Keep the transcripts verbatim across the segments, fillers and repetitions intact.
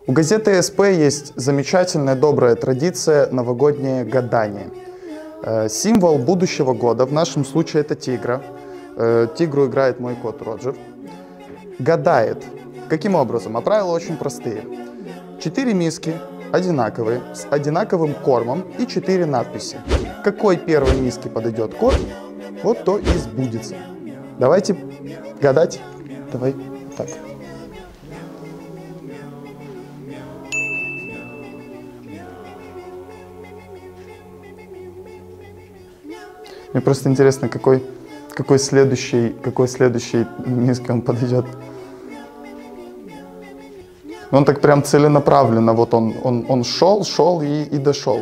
У газеты СП есть замечательная добрая традиция новогоднее гадание. Символ будущего года, в нашем случае это тигра. Тигру играет мой кот Роджер. Гадает. Каким образом? А правила очень простые. Четыре миски одинаковые, с одинаковым кормом и четыре надписи. Какой первой миске подойдет кот, вот то и сбудется. Давайте гадать. Давай так. Мне просто интересно, какой, какой следующий, какой следующий миске он подойдет. Он так прям целенаправленно, вот он, он, он шел, шел и, и дошел.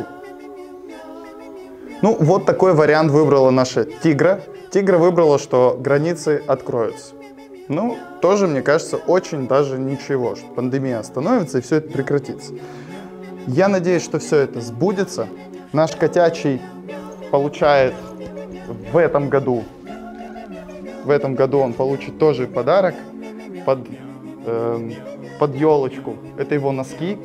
Ну, вот такой вариант выбрала наша тигра. Тигра выбрала, что границы откроются. Ну, тоже, мне кажется, очень даже ничего, что пандемия остановится и все это прекратится. Я надеюсь, что все это сбудется. Наш котячий получает в этом году, в этом году он получит тоже подарок под... Э, под елочку. Это его носки.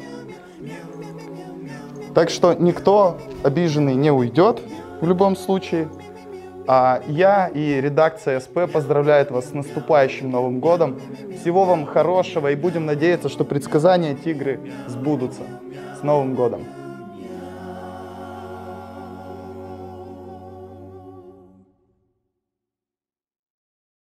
Так что никто обиженный не уйдет в любом случае. А я и редакция СП поздравляет вас с наступающим Новым годом. Всего вам хорошего и будем надеяться, что предсказания тигры сбудутся. С Новым годом!